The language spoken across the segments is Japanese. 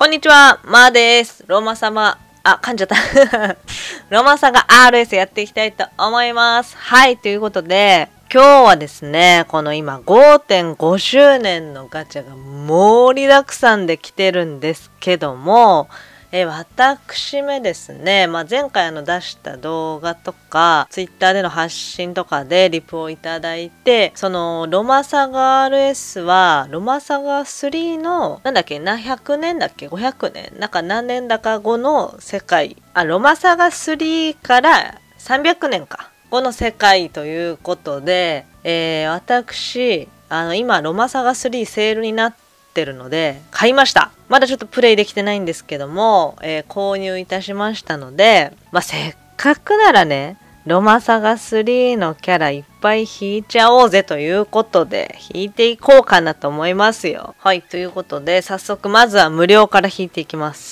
こんにちは、まーです。ローマ様、噛んじゃった。ローマさが RS やっていきたいと思います。はい、ということで、今日はですね、この今 5.5 周年のガチャが盛りだくさんで来てるんですけども、私めですね、前回出した動画とか、ツイッターでの発信とかでリプをいただいて、そのロマサガ RS は、ロマサガ3の、100年だっけ ?500 年何年だか後の世界。ロマサガ3から300年か。後の世界ということで、私、今、ロマサガ3セールになってるので、買いました。まだちょっとプレイできてないんですけども、購入いたしましたので、せっかくならね、ロマサガ3のキャラいっぱい引いちゃおうぜということで、引いていこうかなと思いますよ。はい、ということで、早速まずは無料から引いていきます。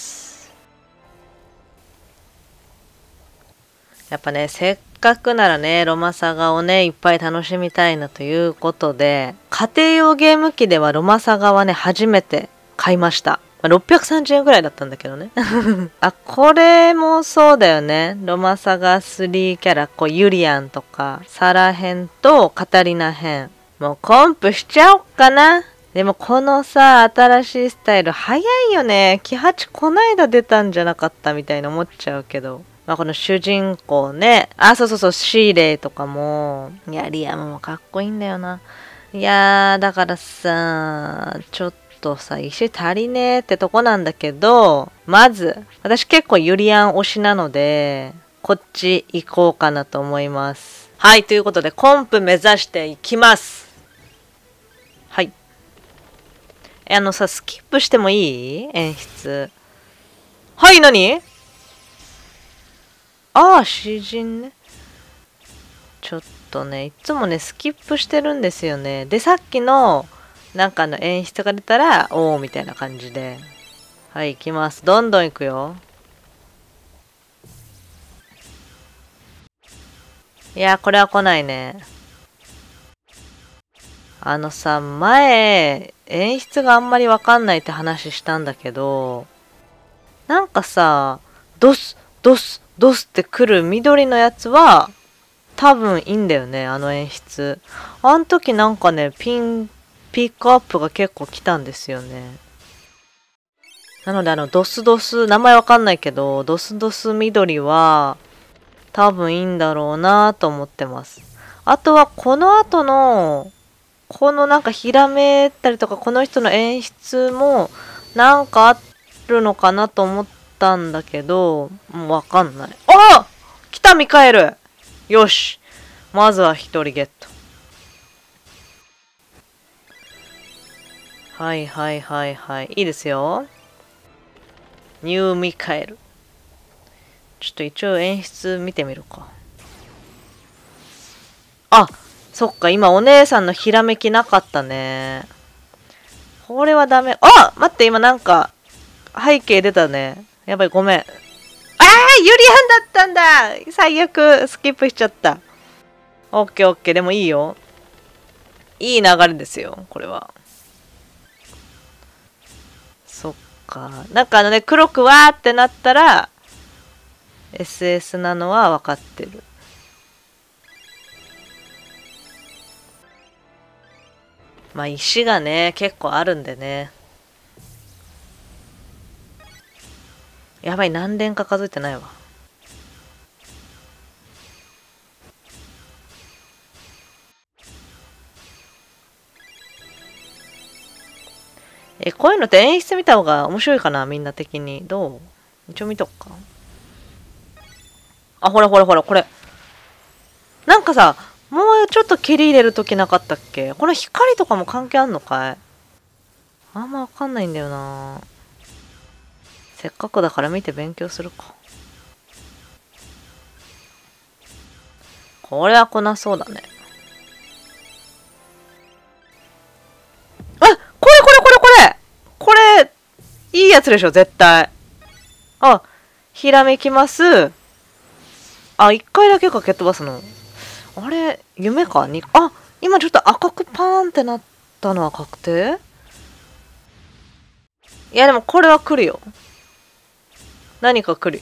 やっぱね、せっかくならね、ロマサガをね、いっぱい楽しみたいなということで、家庭用ゲーム機ではロマサガはね、初めて買いました。630円ぐらいだったんだけどね。これもそうだよね。ロマサガ3キャラ、ユリアンとか、サラ編とカタリナ編。もうコンプしちゃおっかな。でもこのさ、新しいスタイル早いよね。キハチこないだ出たんじゃなかったみたいな思っちゃうけど。この主人公ね。そう、シーレイとかも。いや、リアムもかっこいいんだよな。いやー、だからさ、ちょっとさ、石足りねーってとこなんだけど、まず、私結構ユリアン推しなので、こっち行こうかなと思います。はい、ということで、コンプ目指していきます。はい。スキップしてもいい？演出。はい、何？詩人ね。ちょっとね、いつもね、スキップしてるんですよね。で、さっきの、演出が出たら、おーみたいな感じで。はい、行きます。どんどん行くよ。いや、これは来ないね。前、演出があんまりわかんないって話したんだけど、ドス、ドス、ドスって来る緑のやつは、多分いいんだよね、あの演出。あん時ピックアップが結構来たんですよね。なのでドスドス、名前わかんないけど、ドスドス緑は、多分いいんだろうなと思ってます。あとは、この後の、ひらめったりとか、この人の演出も、あるのかなと思ったんだけど、もうわかんない。来たミカエル！よし。まずは一人ゲット。はい。いいですよ。ニューミカエル。ちょっと一応演出見てみるか。そっか、今お姉さんのひらめきなかったね。これはダメ。待って、今背景出たね。やばい、ごめん。ユリアンだったんだ！最悪、スキップしちゃった。オッケーオッケー、でもいいよ。いい流れですよ、これは。そっか。黒くわーってなったら、SS なのは分かってる。石がね、結構あるんでね。やばい、何連か数えてないわ。こういうのって演出見た方が面白いかな、みんな的に。どう？一応見とくか。ほら、これ。もうちょっと蹴り入れるときなかったっけ？この光とかも関係あんのかい？あんまわかんないんだよな。せっかくだから見て勉強するか。これは来なそうだね。これ、いいやつでしょ、絶対。ひらめきます。一回だけか蹴っ飛ばすの。あれ、夢かに、今ちょっと赤くパーンってなったのは確定？ いやでもこれは来るよ。何か来るよ。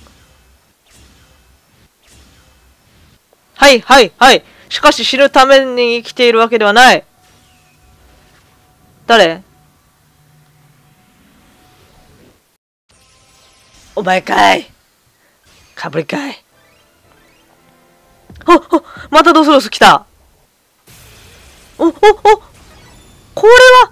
はいはいはい。しかし死ぬために生きているわけではない。誰？お前かい。かぶりかい。またドスロス来た。これは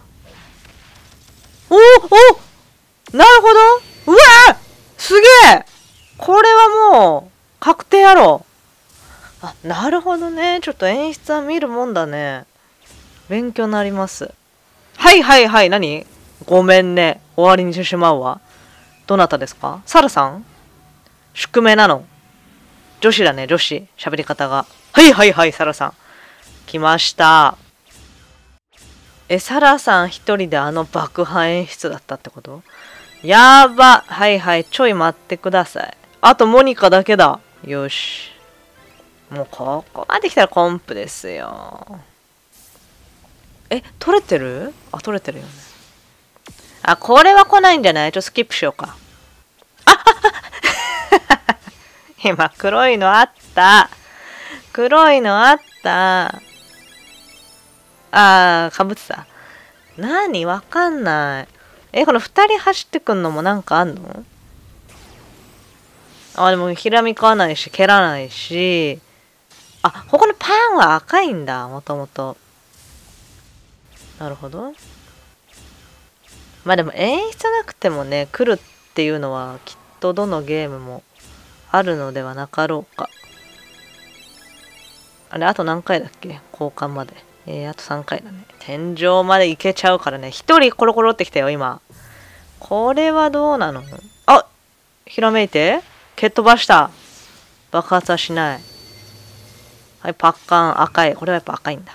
なるほど。うわーすげえ。これはもう、確定やろ。あ、なるほどね。ちょっと演出は見るもんだね。勉強になります。はいはいはい、何？ごめんね。終わりにしてしまうわ。どなたですか？サラさん？宿命なの？女子だね、女子。喋り方が。はいはいはい、サラさん。来ました。サラさん一人であの爆破演出だったってこと？やば。はいはい、ちょい待ってください。あとモニカだけだ。よし。もうここまで来たらコンプですよ。取れてる？あ、取れてるよね。あ、これは来ないんじゃない？ちょっとスキップしようか。今、黒いのあった。黒いのあった。かぶってた。何？わかんない。この二人走ってくんのもなんかあんの？でもひらみかわないし、蹴らないし。ここのパンは赤いんだ、もともと。なるほど。まあでも演出なくてもね、来るっていうのはきっとどのゲームもあるのではなかろうか。あれ、あと何回だっけ？交換まで。あと3回だね。天井まで行けちゃうからね。一人コロコロってきたよ、今。これはどうなの？ひらめいて。蹴っ飛ばした。爆発はしない。はい、パッカン赤い。これはやっぱ赤いんだ。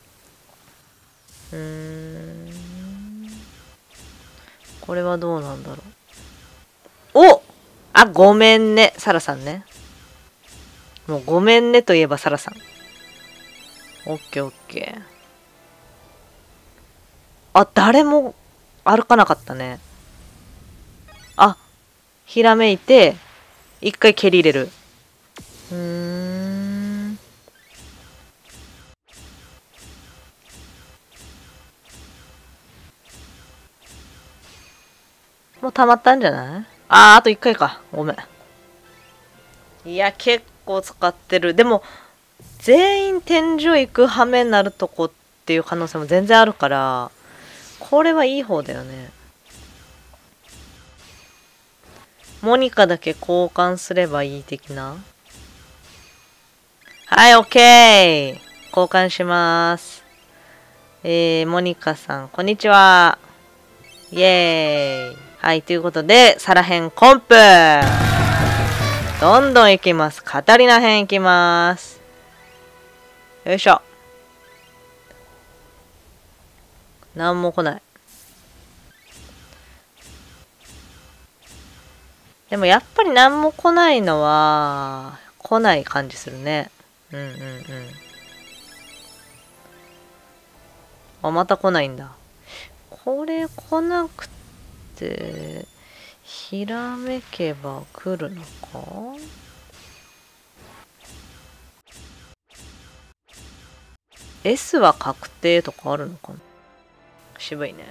これはどうなんだろう。ごめんね。サラさんね。もうごめんねといえばサラさん。オッケーオッケー。誰も歩かなかったね。ひらめいて、一回蹴り入れる。もう溜まったんじゃない？あと一回か。ごめん。いや、結構使ってる。でも、全員天井行く羽目になるとこっていう可能性も全然あるから、これはいい方だよね。モニカだけ交換すればいい的な。はい、オッケー。交換します。モニカさん、こんにちは。イエーイ。はい、ということで、サラ編コンプ。どんどん行きます。カタリナ編行きます。よいしょ。なんも来ない。でもやっぱりなんも来ないのは、来ない感じするね。また来ないんだ。これ来なくて、ひらめけば来るのか？S は確定とかあるのかな？渋いね。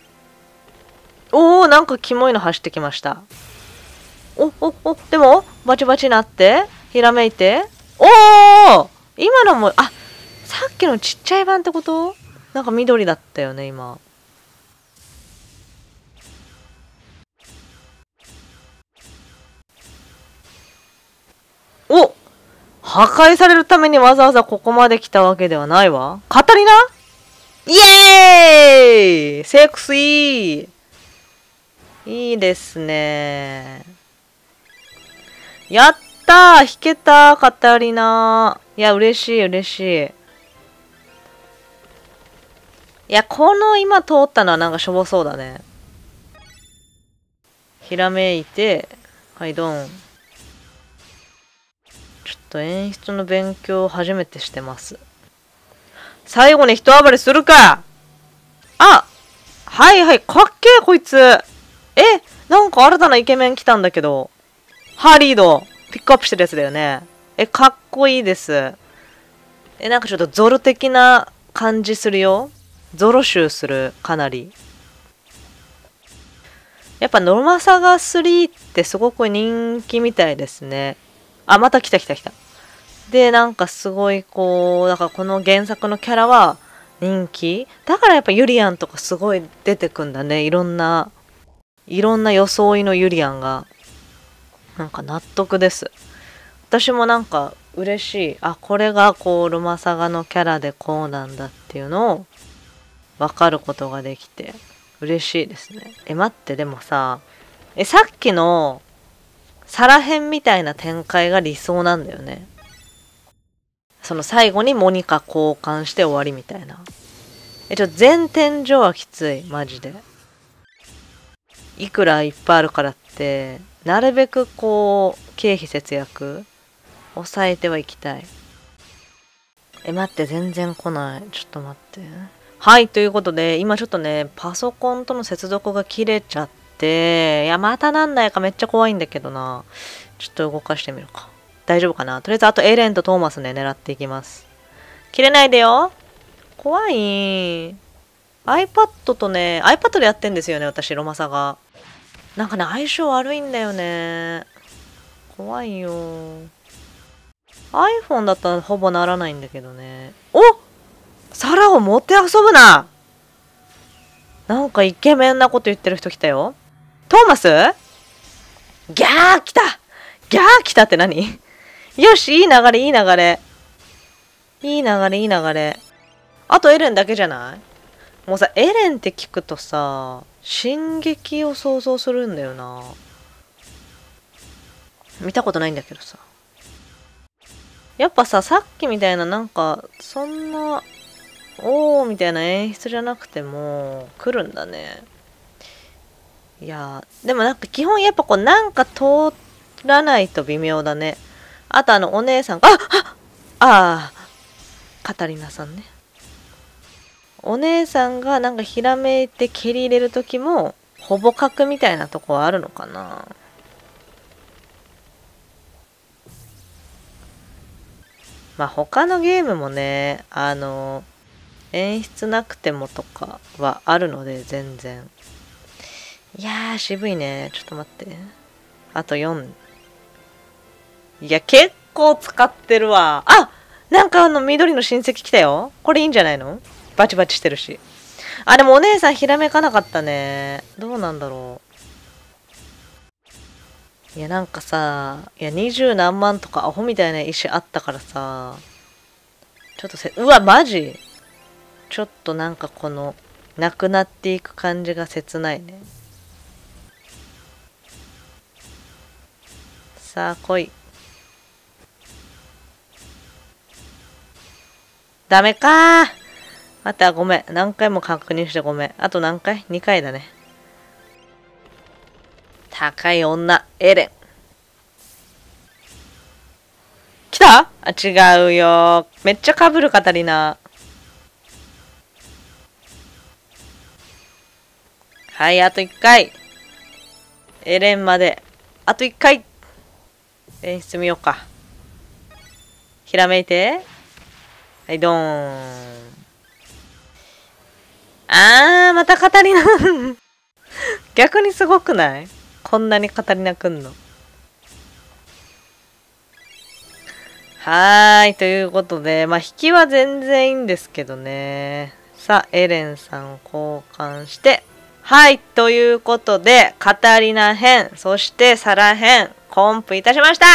なんかキモいの走ってきました。でも、バチバチなって、ひらめいて。今のも、さっきのちっちゃい版ってこと？なんか緑だったよね、今。破壊されるためにわざわざここまで来たわけではないわ。カタリナ？イエーイ！セクシー！いいですね。やったー！弾けたー、カタリナー。いや、嬉しい、嬉しい。いや、この今通ったのはなんかしょぼそうだね。ひらめいて、はい、ドン。ちょっと演出の勉強を初めてしてます。最後に一暴れするか！はいはい、かっけーこいつ。 なんか新たなイケメン来たんだけど。ハーリード。ピックアップしてるやつだよね。かっこいいです。なんかちょっとゾロ的な感じするよ。ゾロ集する、かなり。やっぱノマサガ3ってすごく人気みたいですね。あ、また来た来た来た。で、なんかすごいこう、だからこの原作のキャラは人気だからやっぱユリアンとかすごい出てくんだね。いろんな装いのユリアンが。なんか納得です。私もなんか嬉しい。あ、これがこう、ロマサガのキャラでこうなんだっていうのを分かることができて嬉しいですね。待って、でもさ、さっきのサラ編みたいな展開が理想なんだよね。その最後にモニカ交換して終わりみたいな。全天井はきつい、マジで。いくらいっぱいあるからって、なるべくこう、経費節約、抑えてはいきたい。待って、全然来ない。ちょっと待って。はい、ということで、今ちょっとね、パソコンとの接続が切れちゃって、いや、またなんないかめっちゃ怖いんだけどな。ちょっと動かしてみるか。大丈夫かな。とりあえず、あとエレンとトーマスね、狙っていきます。切れないでよ。怖い。iPad とね、iPad でやってんですよね、私、ロマサが。なんかね、相性悪いんだよね。怖いよ。iPhone だったらほぼならないんだけどね。お、サラを持って遊ぶな。なんかイケメンなこと言ってる人来たよ。トーマス？ギャー来た。ギャー来たって何？よし、いい流れ、いい流れ。いい流れ、いい流れ。あとエレンだけじゃない？もうさ、エレンって聞くとさ、進撃を想像するんだよな。見たことないんだけどさ。やっぱさ、さっきみたいななんか、そんな、おーみたいな演出じゃなくても、来るんだね。いやー、でもなんか基本やっぱこうなんか通らないと微妙だね。あとお姉さんが、カタリナさんね。お姉さんがなんかひらめいて蹴り入れるときも、ほぼ角みたいなとこはあるのかな。まあ他のゲームもね、演出なくてもとかはあるので全然。いやー渋いね。ちょっと待って。あと4。いや結構使ってるわ。あ、なんか緑の親戚来たよ。これいいんじゃないの？バチバチしてるし。あ、でもお姉さんひらめかなかったね。どうなんだろう。いやなんかさ、いや20何万とかアホみたいな石あったからさ、ちょっとうわマジちょっとなんかこのなくなっていく感じが切ないね。さあ来い。ダメかー。待って、ごめん。何回も確認してごめん。あと何回？ 2 回だね。高い女、エレン。来た？あ、違うよ。めっちゃ被るカタリナ。はい、あと1回。エレンまで。あと1回。演出見ようか。ひらめいて。はい、ドーン。またカタリナ。逆にすごくない？こんなにカタリナくんの。はーい、ということで、まあ、引きは全然いいんですけどね。さあ、エレンさん交換して、はい、ということで、カタリナ編、そしてサラ編、コンプいたしました。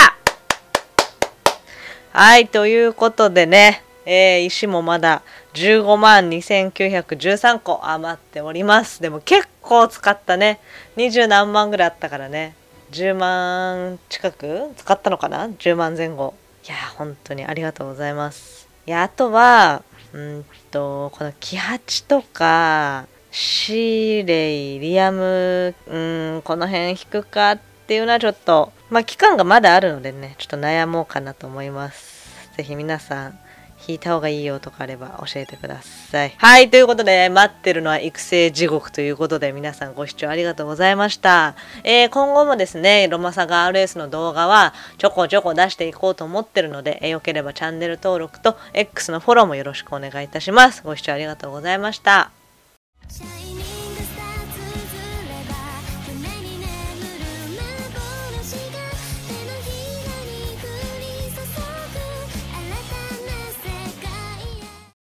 はい、ということでね、石もまだ15万2913個余っております。でも結構使ったね。20何万ぐらいあったからね。10万近く使ったのかな？ 10 万前後。いやー、本当にありがとうございます。いや、あとは、このキハチとか、シーレイ、リアム、この辺引くかっていうのはちょっと、まあ期間がまだあるのでね、ちょっと悩もうかなと思います。ぜひ皆さん、 引いた方がいいよとかあれば教えてください。はい、ということで、待ってるのは育成地獄ということで、皆さんご視聴ありがとうございました。今後もですね、ロマサガ RS の動画はちょこちょこ出していこうと思ってるので、よければチャンネル登録と X のフォローもよろしくお願いいたします。ご視聴ありがとうございました。